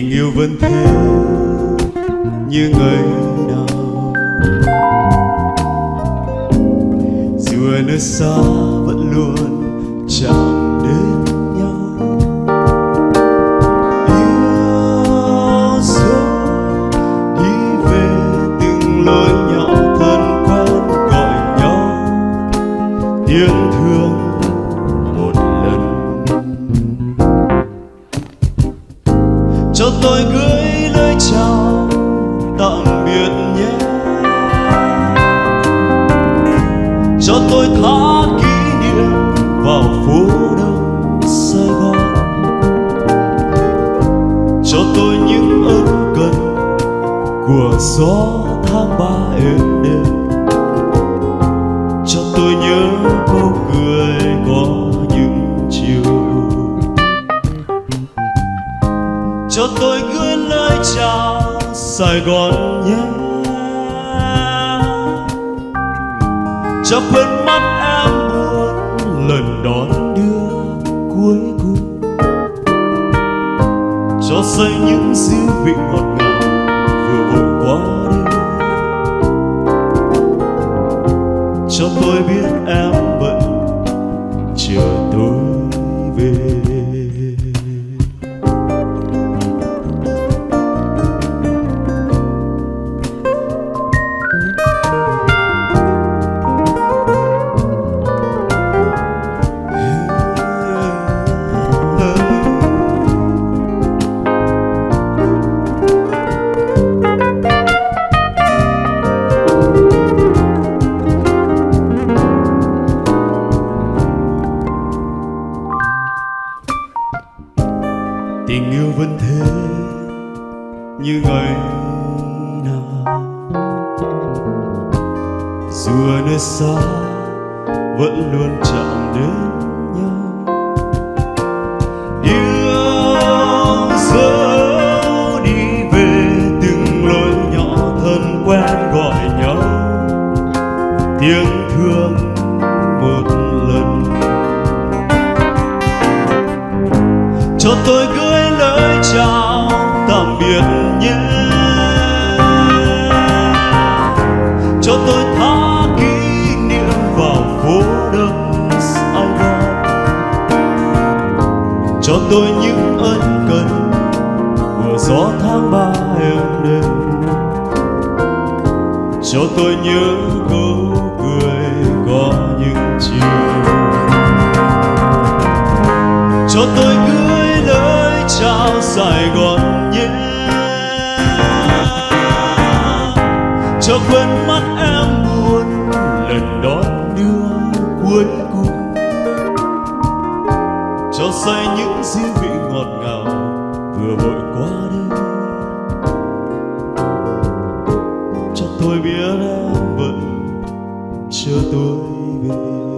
Tình yêu vẫn thế như ngày nào, dù ở nơi xa vẫn luôn chạm đến nhau. Yêu dấu đi về từng lối nhỏ thân quen gọi nhau, tiếng thương một lần. Cho tôi gửi lời chào tạm biệt nhé, cho tôi thả kỷ niệm vào phố đông Sài Gòn, cho tôi những ân cần của gió tháng 3 êm đềm, cho tôi nhớ câu cười có những chiều. Cho tôi gửi lời chào Sài Gòn nhé, cho khuôn mắt em buồn lần đón đưa cuối cùng, cho say những dư vị ngọt ngào vừa vội qua đi. Cho tôi biết em vẫn chờ tôi về. Tình yêu vẫn thế như ngày nào, dù ở nơi xa vẫn luôn chạm đến nhau. Yêu dấu đi về từng lối nhỏ thân quen gọi nhau, tiếng thương một lần. Cho tôi gửi lời chào tạm biệt nhé, cho tôi thả kỷ niệm vào phố đông Sài Gòn, cho tôi những ân cần của gió tháng 3 êm đềm, cho tôi nhớ câu cười có những chiều. Cho tôi gửi lời chào Sài Gòn nhé, cho quên mắt em buồn lần đón đưa cuối cùng, cho say những dư vị ngọt ngào vừa vội qua đây. Cho tôi biết em vẫn chờ tôi về.